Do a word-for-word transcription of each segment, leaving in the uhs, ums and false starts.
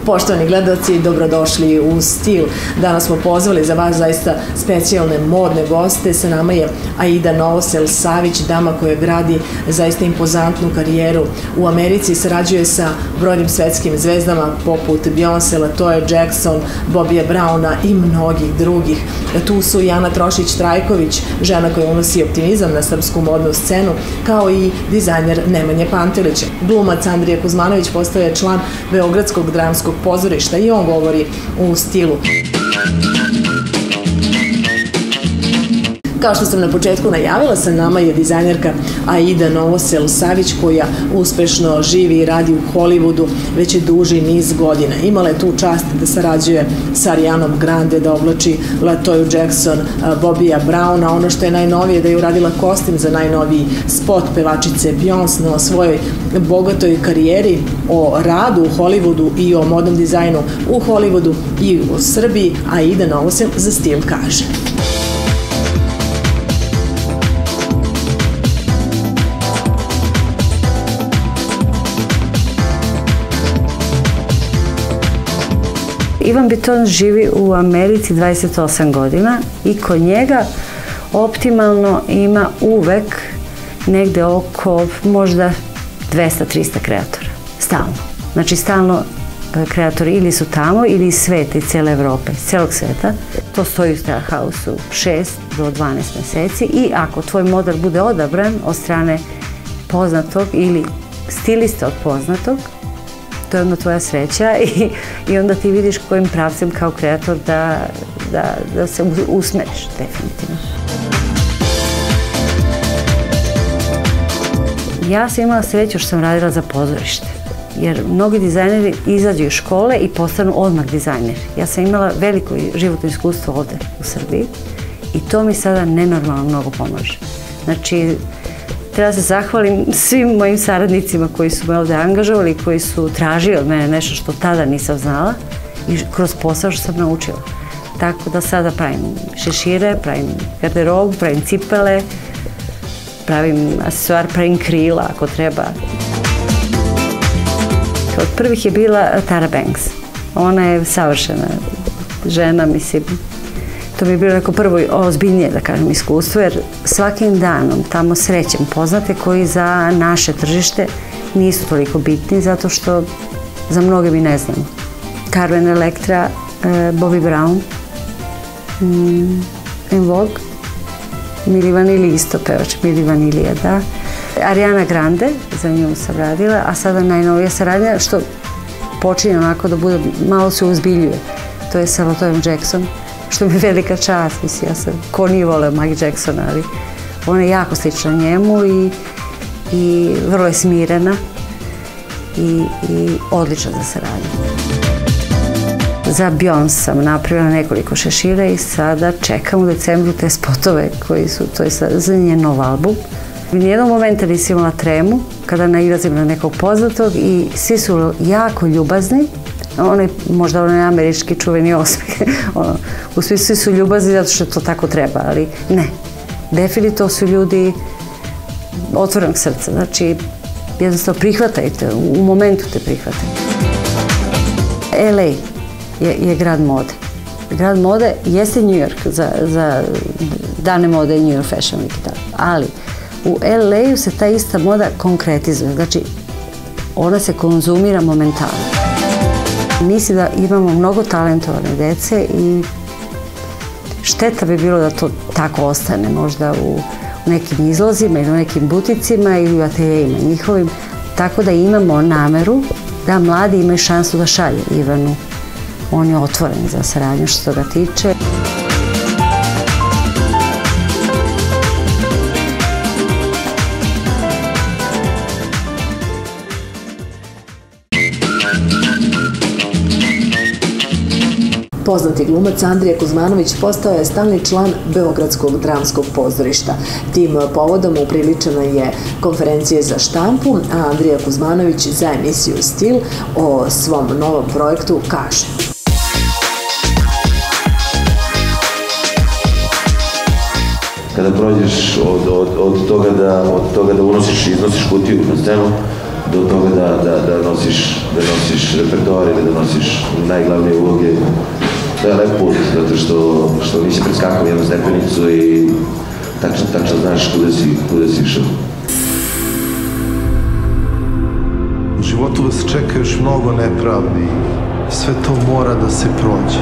Poštovani gledaoci, dobrodošli u Stil. Danas smo pozvali za vas zaista specijalne modne goste. Sa nama je Aida Novosel-Savić, dama koja gradi zaista impozantnu karijeru u Americi. Sarađuje sa brojnim svetskim zvezdama poput Beyoncé, Latoya Jackson, Bobija Browna i mnogih drugih. Tu su i Ana Trošić-Trajković, žena koja unosi optimizam na srpsku modnu scenu, kao i dizajner Nemanja Pantelić. Glumac Andrija Kuzmanović postao je član Beogradskog dramskog pozorišta i on govori u Stilu. Kao što sam na početku najavila, sa nama je dizajnerka Aida Novosel-Savić, koja uspešno živi i radi u Hollywoodu već je duži niz godina. Imala je tu čast da sarađuje sa Arianom Grande, da oblači Latoyu Jackson, Bobija Browna. Ono što je najnovije, da je uradila kostim za najnoviji spot pevačice Beyoncé. No, o svojoj bogatoj karijeri, o radu u Hollywoodu i o modnom dizajnu u Hollywoodu i u Srbiji, Aida Novosel za Stil kaže. Ivan Biton živi u Americi dvadeset osam godina i kod njega optimalno ima uvek negde oko možda dvesta do trista kreatora. Stalno. Znači stalno kreatori ili su tamo ili iz sveta, iz cele Evrope, iz celog sveta. To stoji u Style House-u šest do dvanaest meseci i ako tvoj model bude odabran od strane poznatog ili stilista od poznatog, to je onda tvoja sreća i, i onda ti vidiš kojim pravcem kao kreator da, da, da se usmeriš, definitivno. Ja sam imala sreću što sam radila za pozorište, jer mnogi dizajneri izađu iz škole i postanu odmah dizajneri. Ja sam imala veliko životno iskustvo ovde u Srbiji i to mi sada nenormalno mnogo pomaže. Znači, treba se zahvalim svim mojim saradnicima koji su me ovde angažovali, koji su tražili od mene nešto što tada nisam znala i kroz posao što sam naučila. Tako da sada pravim šešire, pravim garderobu, pravim cipele, pravim aksesuar, pravim krila ako treba. Od prvih je bila Tara Banks. Ona je savršena žena, mislim. To mi je bilo neko prvo ozbiljnije, da kažem, iskustvo, jer svakim danom tamo srećem poznate koji za naše tržište nisu toliko bitni, zato što za mnoge mi ne znamo. Carmen Electra, Bobby Brown, En Vogue, Milli Vanilli isto pevač, Milli Vanilli, da. Ariana Grande, za nju sam radila, a sada najnovija saradnja, što počinje onako da bude, malo se uzbiljuje. To je sa Latoyom Jackson, što mi je velika čast, mislim, ja sam, ko nije voleo Mike Jacksona, ali ona je jako slična njemu i, i vrlo je smirena i, i odlična za saradnju. Za Beyoncé sam napravila nekoliko šešira i sada čekam u decembru te spotove koji su, to je za njen nov album. Nijednog momenta nisam imala tremu kada nailazim na nekog poznatog i svi su jako ljubazni. Onaj, možda onaj američki čuveni osmeh. U smislu svi su ljubazni zato što to tako treba, ali ne. Definitivno su ljudi otvorenog srca. Znači, jednostavno prihvatajte, u momentu te prihvatajte. L A je, je grad mode. Grad mode jeste New York za, za dane mode i New York Fashion Week, tako. Ali u L A-u se ta ista moda konkretizuje. Znači, ona se konzumira momentalno. Mislim da imamo mnogo talentovane dece i šteta bi bilo da to tako ostane možda u nekim izlozima ili u nekim buticima ili u ateljejima njihovim. Tako da imamo nameru da mladi imaju šansu da šalje Ivanu. On je otvoren za saradnju što ga tiče. Poznati glumac Andrija Kuzmanović postao je stalni član Beogradskog dramskog pozorišta. Tim povodom upriličena je konferencija za štampu, a Andrija Kuzmanović za emisiju Stil o svom novom projektu kaže. Kada prođeš od, od, od, toga da, od toga da unosiš i iznosiš kutiju na scenu, do toga da nosiš repertoar ili da nosiš najglavnije uloge. To je lep put, zato što nisi preskakao jednu stepenicu i tačno znaš kuda si išao. U životu vas čeka još mnogo nepravdi. Sve to mora da se prođe.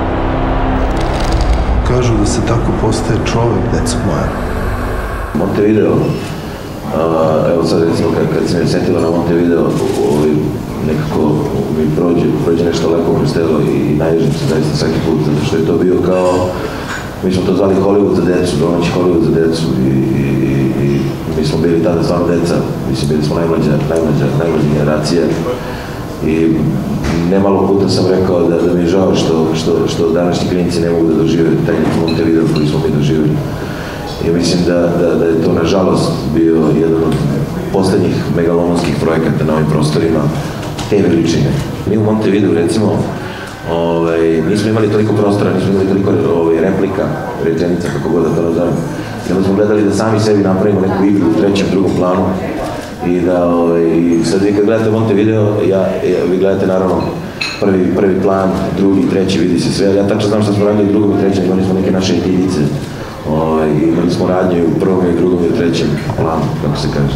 Kažu da se tako postaje čovek, deco moja. Montevideo, evo sad recimo kad se me setilo na Montevideo, nekako mi prođe nešto lepo kroz telo i naježim se zaista svaki put, zato što je to bio kao, mi smo to zvali Hollywood za decu, domaći Hollywood za decu i mi smo bili tada stvarno deca, mislim bili smo najmlađa generacija i nemalo puta sam rekao da mi je žao što današnji klinici ne mogu da dožive taj neki Montevideo koji smo mi doživili. I mislim da je to nažalost bio jedan od poslednjih megalomanskih projekata na ovim prostorima te veličine. Mi u Montevideu recimo nismo imali toliko prostora, nismo imali toliko replika, rečenica, kako god da to nazovem. I onda smo gledali da sami sebi napravimo neku igru u trećem, drugom planu i da sad vi kad gledate Montevideo, vi gledate naravno prvi plan, drugi, treći, vidi se sve, ja tačno znam šta smo radili u drugom i trećem, imali smo neke naše jedinice. Imali smo radnje u prvom i drugom i trećem planu, kako se kaže.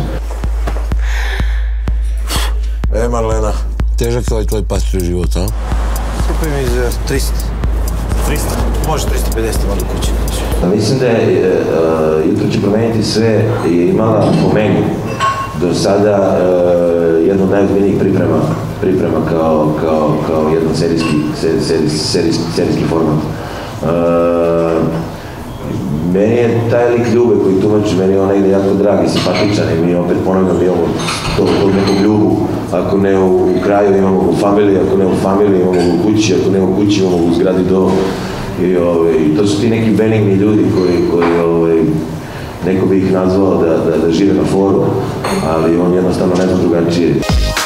E, Marlena, težak je ovaj tvoj pastor život, a? Super mi za trista. trista? Može trista pedeset, malo kući. Mislim da je Jutro će promeniti sve je imala po meni do sada jedno od najozbiljnijih priprema kao jedan serijski format. Meni je taj lik Ljube koji tumači, meni je on negde jako drag i simpatičan i mi opet ponavljam imamo tog nekog Ljubu, ako ne u kraju imamo u familiji, ako ne u familiji imamo u kući, ako ne u kući imamo u zgradi do i to su ti neki benigni ljudi koji neko bi ih nazvao da žive na foru, ali on jednostavno ne zna drugačije.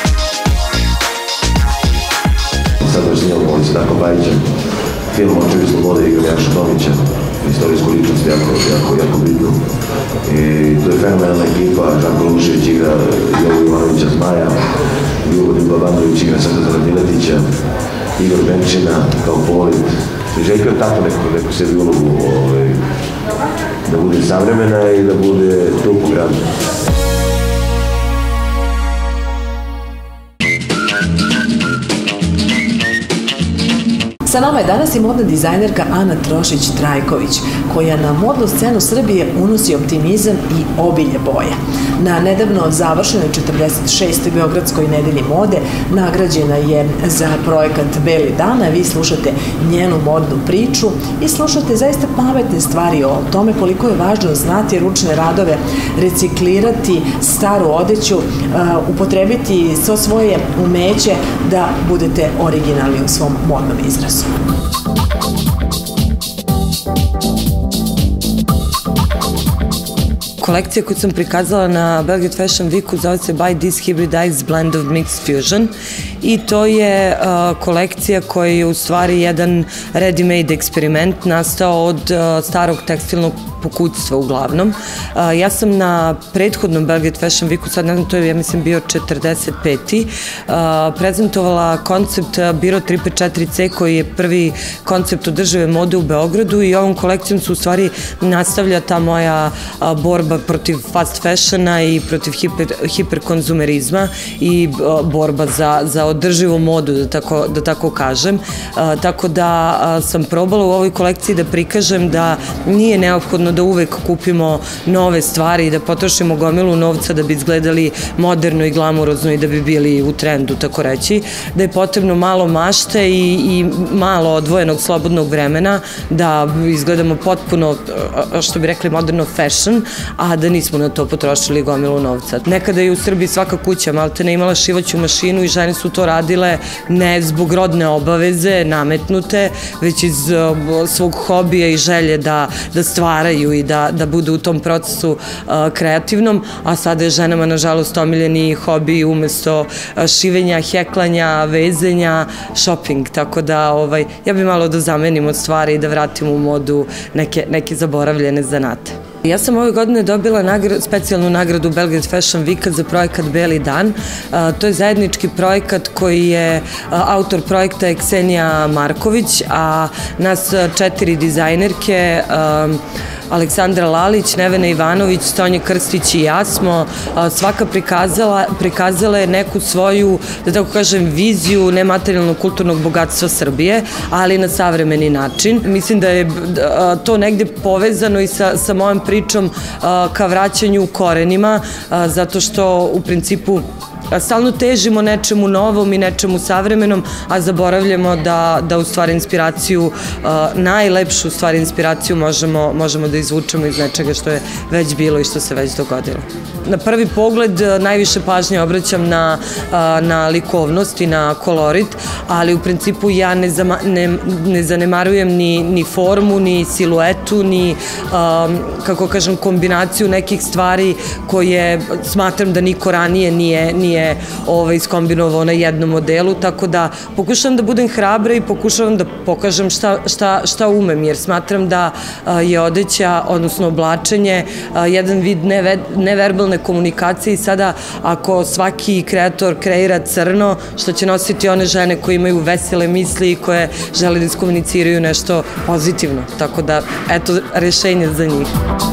Sad baš snimamo ovdje se tako Bajićem, film Očevi slobode igra Jaša Tomića, istorijsku ličnost jako bitnu. I to je fenomenalna ekipa, Žarko Lušević igra Jovo Ivanovića Zmaja, Ljubodin Babanović igra Svetozara Miletića, Igor Benčina kao Polit. Željko je tako neku sebi ulogu da bude savremena i da bude tu po gradu. Sa nama je danas i modna dizajnerka Ana Trošić-Trajković, koja na modnu scenu Srbije unosi optimizam i obilje boja. Na nedavno završenoj četrdeset šestoj Beogradskoj nedelji mode nagrađena je za projekat Beli dan, a vi slušate njenu modnu priču i slušate zaista pametne stvari o tome koliko je važno znati ručne radove, reciklirati staru odeću, upotrebiti svo svoje umeće da budete originalni u svom modnom izrazu. Kolekcija koju sam prikazala na Belgrade Fashion Weeku zove se Buy This Hybridized Blend of Mixed Fusion i to je kolekcija koja je u stvari jedan ready-made eksperiment nastao od starog tekstilnog pokućstva uglavnom. Ja sam na prethodnom Belgrade Fashion Weeku, sad ne znam, to je, ja mislim, bio četrdeset peti prezentovala koncept Biro tri pet četiri ce koji je prvi koncept održive mode u Beogradu i ovom kolekcijom se u stvari nastavlja ta moja borba protiv fast fashiona i protiv hiperkonzumerizma i borba za održivu modu, da tako kažem. Tako da sam probala u ovoj kolekciji da prikažem da nije neophodno da uvek kupimo nove stvari i da potrošimo gomilu novca da bi izgledali moderno i glamurozno i da bi bili u trendu, tako reći. Da je potrebno malo mašte i malo odvojenog slobodnog vremena da izgledamo potpuno, što bi rekli, moderno fashion, a da nismo na to potrošili gomilu novca. Nekada je u Srbiji svaka kuća maltene imala šivaću mašinu i žene su to radile ne zbog rodne obaveze nametnute, već iz svog hobija i želje da stvaraju i da budu u tom procesu kreativnom, a sada je ženama nažalost omiljeni hobi umesto šivenja, heklanja, vezenja, shopping, tako da ja bi malo da zamenim od stvari i da vratim u modu neke zaboravljene zanate. Ja sam ove godine dobila nagradu, specijalnu nagradu Belgrade Fashion Weeka za projekat Beli dan. To je zajednički projekat koji je autor projekta je Ksenija Marković, a nas četiri dizajnerke, Aleksandra Lalić, Nevena Ivanović, Sonja Krstić i ja smo svaka prikazala, prikazala je neku svoju, da tako kažem, viziju nematerijalnog kulturnog bogatstva Srbije, ali na savremeni način. Mislim da je to negde povezano i sa, sa mojom pričom ka vraćanju korenima, zato što u principu stalno težimo nečemu novom i nečemu savremenom, a zaboravljamo da, da u stvari inspiraciju, najlepšu u stvari inspiraciju možemo, možemo da izvučemo iz nečega što je već bilo i što se već dogodilo. Na prvi pogled najviše pažnje obraćam na, na likovnost i na kolorit, ali u principu ja ne, zama, ne, ne zanemarujem ni, ni formu, ni siluetu, ni, kako kažem, kombinaciju nekih stvari koje smatram da niko ranije nije, nije je iskombinovao na jednom modelu, tako da pokušavam da budem hrabra i pokušavam da pokažem šta, šta, šta umem, jer smatram da je odeća, odnosno oblačenje, jedan vid neverbalne komunikacije i sada ako svaki kreator kreira crno, što će nositi one žene koje imaju vesele misli i koje žele da iskomuniciraju nešto pozitivno, tako da eto rešenje za njih.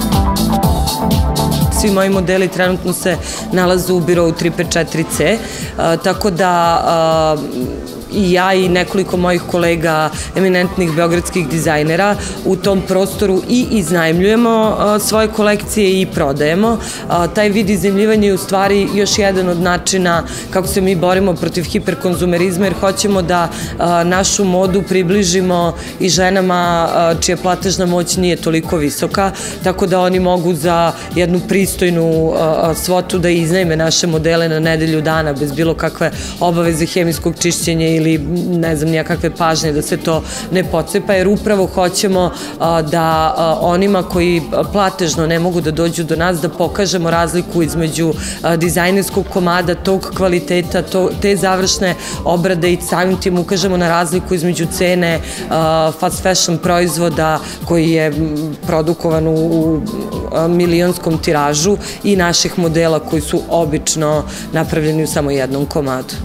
Svi moji modeli trenutno se nalaze u birou tri pet četiri ce, tako da i ja i nekoliko mojih kolega, eminentnih beogradskih dizajnera, u tom prostoru i iznajmljujemo svoje kolekcije i prodajemo. Taj vid iznajmljivanja je u stvari još jedan od načina kako se mi borimo protiv hiperkonzumerizma, jer hoćemo da našu modu približimo i ženama čija platežna moć nije toliko visoka, tako da oni mogu za jednu pristojnu svotu da iznajme naše modele na nedelju dana bez bilo kakve obaveze hemijskog čišćenja ili ili ne znam nijakakve pažnje da se to ne pocepa, jer upravo hoćemo da onima koji platežno ne mogu da dođu do nas da pokažemo razliku između dizajnerskog komada, tog kvaliteta, te završne obrade i samim tim ukažemo na razliku između cene fast fashion proizvoda koji je produkovan u milionskom tiražu i naših modela koji su obično napravljeni u samo jednom komadu.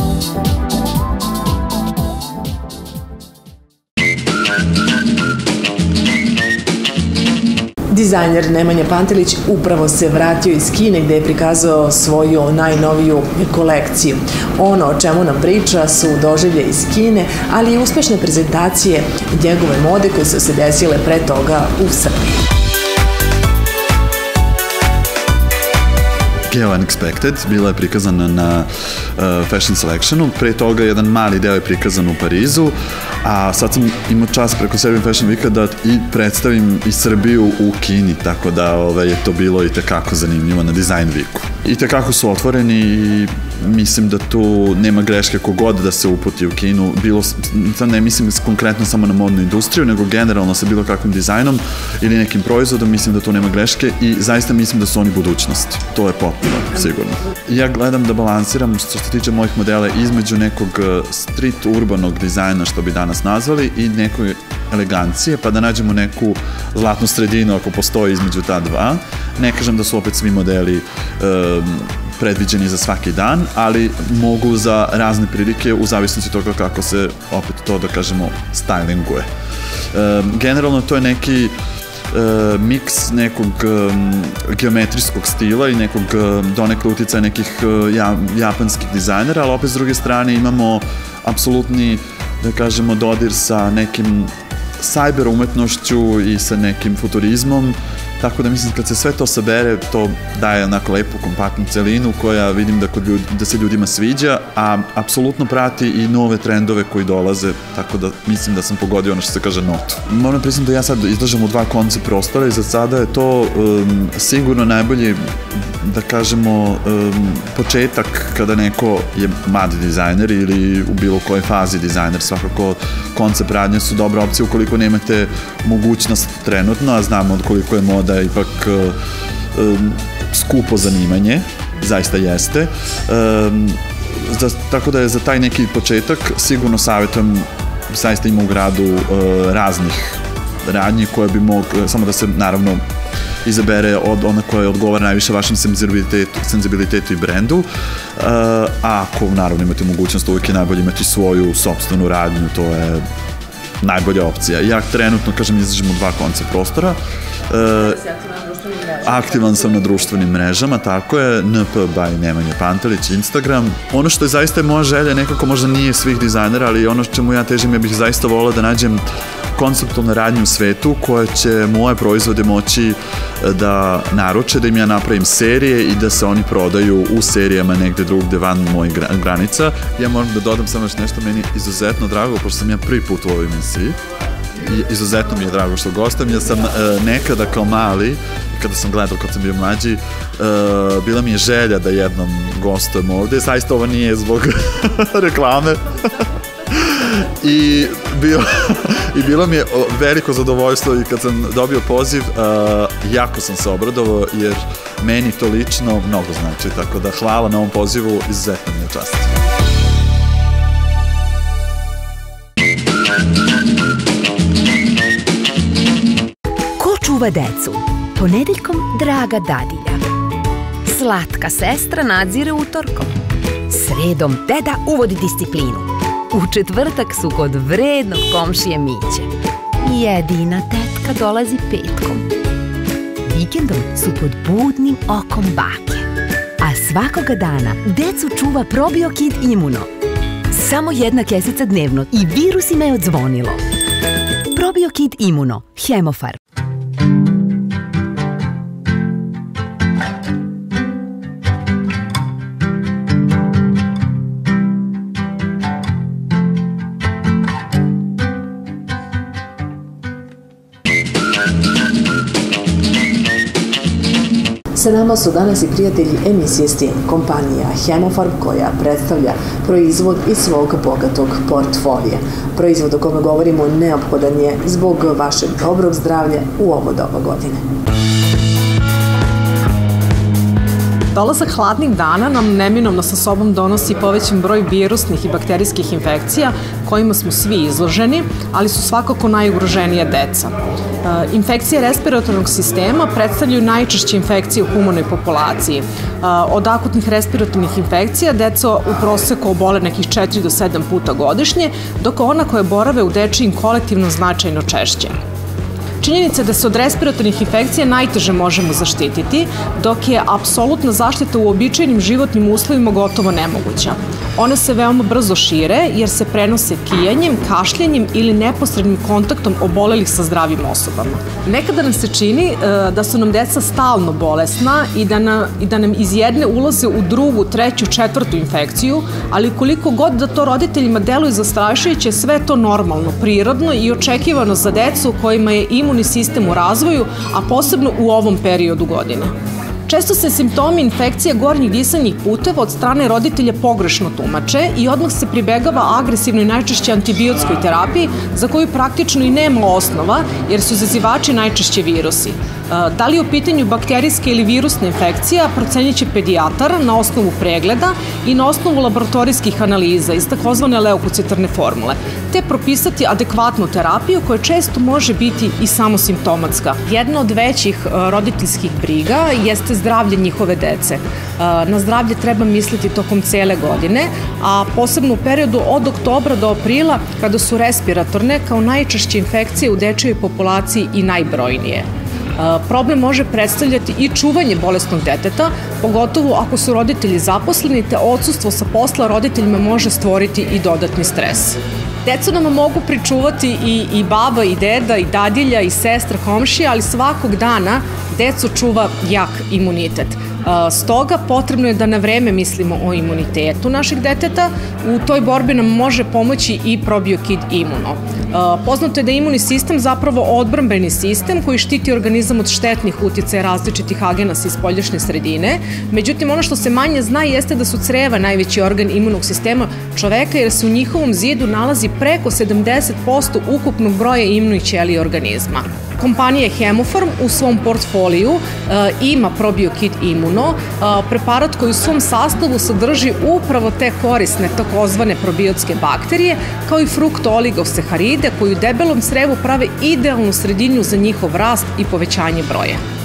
Dizajner Nemanja Pantelić upravo se vratio iz Kine gde je prikazao svoju najnoviju kolekciju. Ono o čemu nam priča su doživlje iz Kine, ali i uspešne prezentacije njegove mode koje su se desile pre toga u Srbiji. Geo Unexpected bila je prikazana na Fashion Selectionu, pre toga jedan mali deo je prikazan u Parizu, a sad sam imao čast preko Serbian Fashion Weeka da i predstavim i Srbiju u Kini, tako da je to bilo i tekako zanimljivo na Design Weeku. I tekako su otvoreni i mislim da tu nema greške kogod da se uputi u Kinu, bilo, ne mislim konkretno samo na modnu industriju, nego generalno sa bilo kakvim dizajnom ili nekim proizvodom, mislim da tu nema greške i zaista mislim da su oni budućnost. To je potpuno, sigurno. Ja gledam da balansiram, što se tiče mojih modela, između nekog street urbanog dizajna, što bi danas nazvali, i nekoj elegancije, pa da nađemo neku zlatnu sredinu ako postoji između ta dva. Ne kažem da su opet svi modeli predviđeni za svaki dan, ali mogu za razne prilike u zavisnosti toga kako se opet to, da kažemo, stylinguje. Generalno to je neki miks nekog geometrijskog stila i nekog donekle uticaja nekih japanskih dizajnera, ali opet s druge strane imamo apsolutni, da kažemo, dodir sa nekim cyber umetnošću i sa nekim futurizmom, tako da mislim kad se sve to sabere, to daje onako lepu, kompaktnu celinu koja vidim da, kod ljudi, da se ljudima sviđa, a apsolutno prati i nove trendove koji dolaze, tako da mislim da sam pogodio ono što se kaže notu. Moram priznam da ja sad izlažem u dva koncept prostora i za sada je to um, sigurno najbolji, da kažemo, um, početak kada neko je mlad dizajner ili u bilo kojoj fazi dizajner. Svakako koncept radnje su dobra opcija ukoliko nemate mogućnost trenutno, a znamo od koliko je moda da ipak um, skupo zanimanje, zaista jeste. Um, za, tako da je za taj neki početak sigurno savjetujem, zaista ima u gradu uh, raznih radnji koje bi mogu, samo da se naravno izabere od ona koja odgovara najviše vašem senzibilitetu, senzibilitetu i brendu. A ako naravno imate mogućnost, uvijek je najbolje imati svoju sopstvenu radnju, to je najbolja opcija. Ja trenutno, kažem, izlažem u dva koncept prostora. Aktivan sam na društvenim mrežama, tako je, N P by Nemanja Pantelić, Instagram. Ono što je zaista moja želja, nekako možda nije svih dizajnera, ali ono čemu ja težim, ja bih zaista volila da nađem konceptualne radnje u svetu koje će moje proizvode moći da naruče, da im ja napravim serije i da se oni prodaju u serijama negde drugde van mojih granica. Ja moram da dodam samo još nešto, meni izuzetno drago, pošto sam ja prvi put u ovoj emisiji. Izuzetno mi je drago što gostam. Ja sam nekada kao mali, kada sam gledao kad sam bio mlađi, bila mi je želja da jednom gostujem ovde. Zaista ovo nije zbog reklame. I bilo mi je veliko zadovoljstvo i kad sam dobio poziv, jako sam se obradovao jer meni to lično mnogo znači. Tako da hvala na ovom pozivu, izuzetno mi je čast. Čuva decu. Ponedeljkom Draga dadilja. Slatka sestra nadzire utorkom. Sredom deda uvodi disciplinu. U četvrtak su kod vrednog komšije Miće. Jedina tetka dolazi petkom. Vikendom su pod budnim okom bake. A svakoga dana decu čuva ProbioKid Immuno. Samo jedna kesica dnevno i virusima je odzvonilo. ProbioKid Immuno. Hemofar. Sa nama su danas i prijatelji emisije Stil, kompanija Hemofarm koja predstavlja proizvod iz svog bogatog portfolija. Proizvod o kome govorimo neophodan je zbog vašeg dobrog zdravlja u ovo doba godine. Dolazak hladnih dana nam neminovno sa sobom donosi povećan broj virusnih i bakterijskih infekcija kojima smo svi izloženi, ali su svakako najugroženija deca. Infekcije respiratornog sistema predstavljaju najčešće infekcije u humanoj populaciji. Od akutnih respiratornih infekcija deca u proseku obole nekih četiri do sedam puta godišnje, dok ona koje borave u dečijim kolektivno značajno češće. Činjenica je da se od respiratornih infekcija najteže možemo zaštititi, dok je apsolutna zaštita u običajnim životnim uslovima gotovo nemoguća. One se veoma brzo šire jer se prenose kijanjem, kašljanjem ili neposrednim kontaktom obolelih sa zdravim osobama. Nekada nam se čini da su nam deca stalno bolesna i da nam iz jedne ulaze u drugu, treću, četvrtu infekciju, ali koliko god da to roditeljima deluje zastrašujuće, sve je to normalno, prirodno i očekivano za decu kojima je imunni sistem u razvoju, a posebno u ovom periodu godine. Često se simptomi infekcije gornjih disanjih puteva od strane roditelja pogrešno tumače i odmah se pribegava agresivnoj najčešće antibiotskoj terapiji za koju praktično i nema osnova jer su izazivači najčešće virusi. Da li je u pitanju bakterijska ili virusna infekcija procenit će pedijatar na osnovu pregleda i na osnovu laboratorijskih analiza iz takozvane leukocitarne formule, te propisati adekvatnu terapiju koja često može biti i samo simptomatska. Jedna od većih roditeljskih briga jeste zdravlje njihove dece. Na zdravlje treba misliti tokom cele godine, a posebno u periodu od oktobra do aprila kada su respiratorne kao najčešće infekcije u dečijoj populaciji i najbrojnije. Problem može predstavljati i čuvanje bolesnog deteta, pogotovo ako su roditelji zaposleni, te odsustvo sa posla roditeljima može stvoriti i dodatni stres. Decu nam mogu pričuvati i baba, i deda, i dadilja, i sestra, komšija, ali svakog dana decu čuva jak imunitet. Stoga potrebno je da na vreme mislimo o imunitetu našeg deteta. U toj borbi nam može pomoći i ProbioKid Immuno. Poznato je da je imunni sistem zapravo odbrambeni sistem koji štiti organizam od štetnih uticaja različitih agenasa iz spoljašnje sredine. Međutim, ono što se manje zna jeste da su creva najveći organ imunog sistema čoveka jer se u njihovom zidu nalazi preko sedamdeset posto ukupnog broja imunih ćelija organizma. Kompanija Hemofarm u svom portfoliju ima ProbioKid Immuno, preparat koji u svom sastavu sadrži upravo te korisne takozvane probiotske bakterije, kao i fruktooligosaharide koji u debelom crevu prave idealnu sredinu za njihov rast i povećanje broja.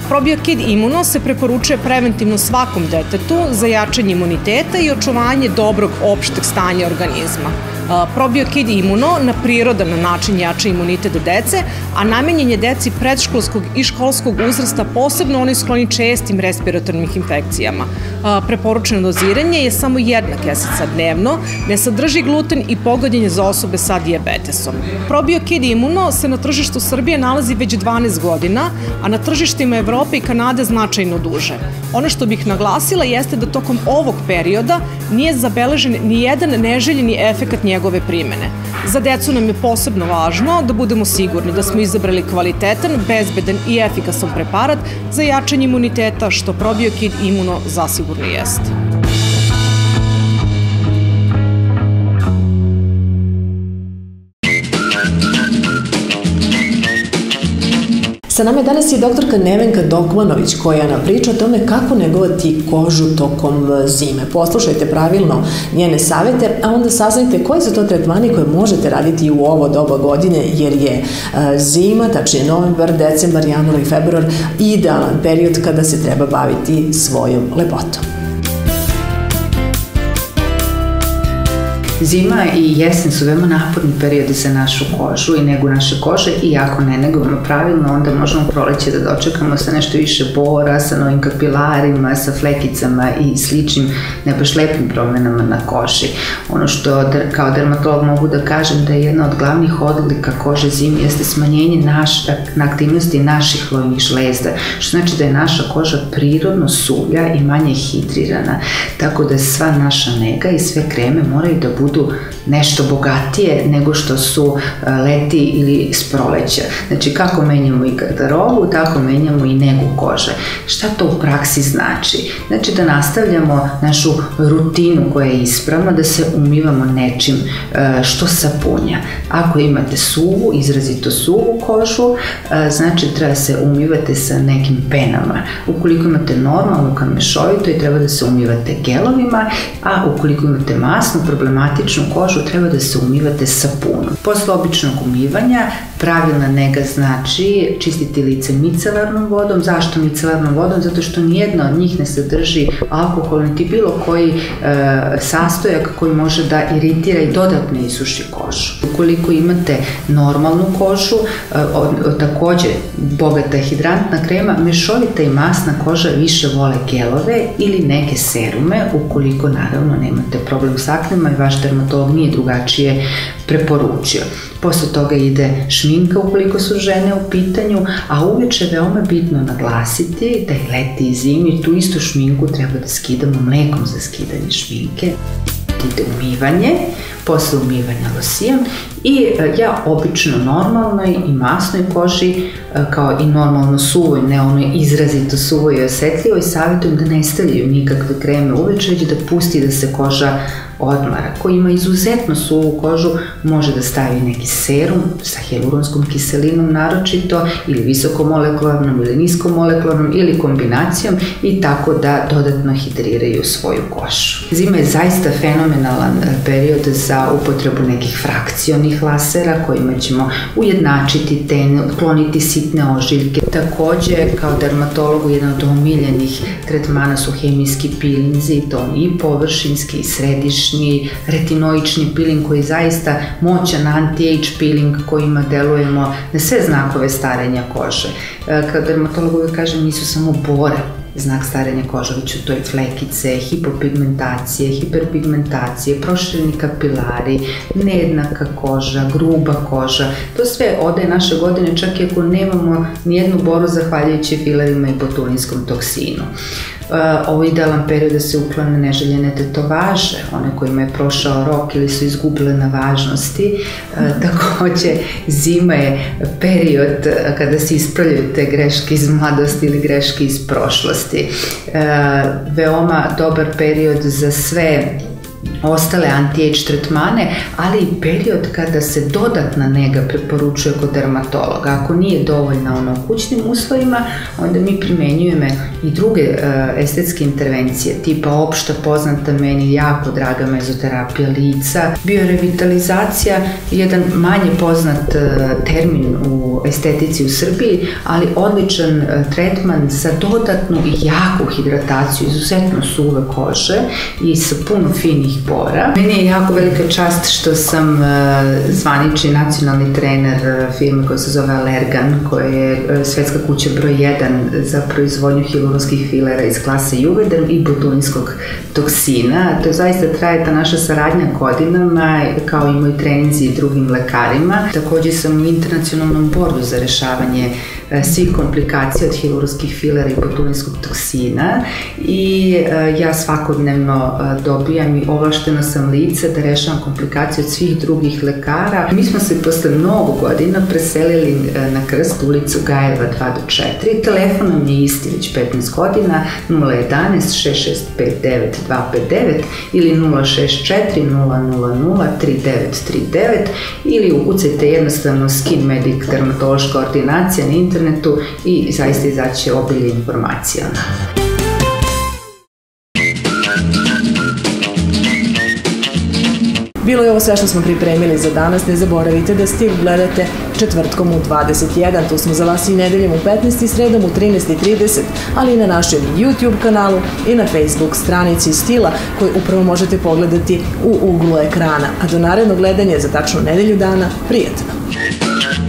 Probiokid Immuno se preporučuje preventivno svakom detetu za jačanje imuniteta i očuvanje dobrog opšteg stanja organizma. Probiokid Immuno na prirodan način jača imunitet dece, a namenjen je deci predškolskog i školskog uzrasta, posebno onoj skloni čestim respiratornim infekcijama. Preporučeno doziranje je samo jedna kesica dnevno, ne sadrži gluten i pogođen je za osobe sa dijabetesom. Probiokid Immuno se na tržištu Srbije nalazi već dvanaest godina, a na tržištima Evrope i Kanade značajno duže. Ono što bih naglasila jeste da tokom ovog perioda nije zabeležen ni jedan neželjeni efekat njegove primene. Za decu nam je posebno važno da budemo sigurni da smo izabrali kvalitetan, bezbedan i efikasan preparat za jačanje imuniteta, što Probiokid Immuno zasigurno jeste. Sa nama je danas i doktorka Nevenka Dokmanović koja nam priča o tome kako negovati kožu tokom zime. Poslušajte pravilno njene savete, a onda saznajte koji su to tretmani koje možete raditi u ovo doba godine, jer je zima, tačnije novembar, decembar, januar i februar idealan period kada se treba baviti svojom lepotom. Zima i jesen su veoma naporni periodi za našu kožu i negu naše kože, i ako ne negujemo pravilno, onda možemo proleće da dočekamo sa nešto više bora, sa novim kapilarima, sa flekicama i sličnim ne baš lepim promenama na koži. Ono što kao dermatolog mogu da kažem da je jedna od glavnih odlika kože zimi jeste smanjenje na aktivnosti naših lojnih žlezda, što znači da je naša koža prirodno suvlja i manje hidrirana, tako da sva naša nega i sve kreme moraju da budu budu nešto bogatije nego što su leti ili s proleća. Znači, kako menjamo i garderobu, tako menjamo i negu kože. Šta to u praksi znači? Znači da nastavljamo našu rutinu koja je ispravna, da se umivamo nečim što sapunja. Ako imate suvu, izrazito suvu kožu, znači treba se umivati sa nekim penama. Ukoliko imate normalnu kamešovitu, treba da se umivate gelovima, a ukoliko imate masnu, problematičnu kožu, treba da se umivate sapunom. Posle običnog umivanja, pravilna nega znači čistiti lice micelarnom vodom. Zašto micelarnom vodom? Zato što nijedna od njih ne sadrži alkohol, niti bilo koji sastojak koji može da iritira i dodatno isuši kožu. Ukoliko imate normalnu kožu, takođe bogata hidrantna krema, mešovita i masna koža više vole gelove ili neke serume, ukoliko naravno nemate problem s aknema i vaš dermatolog nije drugačije preporučio. Posle toga ide šminka ukoliko su žene u pitanju, a uveče je veoma bitno naglasiti da je leti i zimi, tu istu šminku treba da skidamo mlekom za skidanje šminke. Ide umivanje, posle umivanja losijem i ja obično normalnoj i masnoj koži, kao i normalno suvoj, ne onoj izrazito suvoj i osetljivoj, savjetujem da ne stavljaju nikakve kreme uveče, već da pusti da se koža odmara. Ko ima izuzetno suvu kožu, može da stavi neki serum sa hialuronskom kiselinom naročito, ili visokomolekularnom ili niskomolekularnom, ili kombinacijom, i tako da dodatno hidriraju svoju kožu. Zima je zaista fenomenalan period za upotrebu nekih frakcionih lasera kojima ćemo ujednačiti ten, otkloniti sitne ožiljke. Takođe, kao dermatologu, jedan od omiljenih tretmana su hemijski pilinzi, to i površinski i središnji, retinoični piling koji je zaista moćan anti-age peeling kojima delujemo na sve znakove starenja kože. Kao dermatolog uvijek kažem, nisu samo bore znak starenja kože, već su to i flekice, hipopigmentacije, hiperpigmentacije, prošireni kapilari, nejednaka koža, gruba koža. To sve ode naše godine, čak i ako nemamo nijednu boru zahvaljujući filerima i botulinskom toksinu. Ovo je idealan period da se uklone neželjene tetovaže, one kojima je prošao rok ili su izgubile na važnosti. Takođe, zima je period kada se ispravljaju te greške iz mladosti ili greške iz prošlosti. Veoma dobar period za sve ostale anti-age tretmane, ali i period kada se dodatna nega preporučuje kod dermatologa. Ako nije dovoljna ono u kućnim uslovima, onda mi primenjujemo i druge uh, estetske intervencije, tipa opšta poznata meni jako draga mezoterapija lica, biorevitalizacija, jedan manje poznat uh, termin u estetici u Srbiji, ali odličan uh, tretman za dodatnu i jaku hidrataciju, izuzetno suve kože i sa puno finih pora. Meni je jako velika čast što sam uh, zvanični nacionalni trener uh, firme koja se zove Allergan, koja je uh, svetska kuća broj jedan za proizvodnju hialuronskih filera iz klase Juvederm i botulinskog toksina. To zaista traje ta naša saradnja godinama, kao i moji treninzi i drugim lekarima. Takođe sam u internacionalnom bordu za rešavanje svih komplikacija od hialuronskih filera i botulinskog toksina i ja svakodnevno dobijam i ovlaštena sam lice da rešavam komplikacije od svih drugih lekara. Mi smo se posle mnogo godina preselili na Krst, ulicu Gajeva dva do četiri. Telefon nam je isti već petnaest godina, nula jedanaest šest šest pet devet dva pet devet ili nula šest četiri nula nula nula tri devet tri devet ili ukucajte jednostavno Skin Medic dermatološka ordinacija na internetu i zaista izaće obilje informacija. Bilo je ovo sve što smo pripremili za danas. Ne zaboravite da Stil gledate četvrtkom u dvadeset jedan. Tu smo za vas i nedeljom u petnaest i sredom u trinaest i trideset, ali i na našem YouTube kanalu i na Facebook stranici Stila, koju upravo možete pogledati u uglu ekrana. A do narednog gledanja za tačno nedelju dana, prijatno!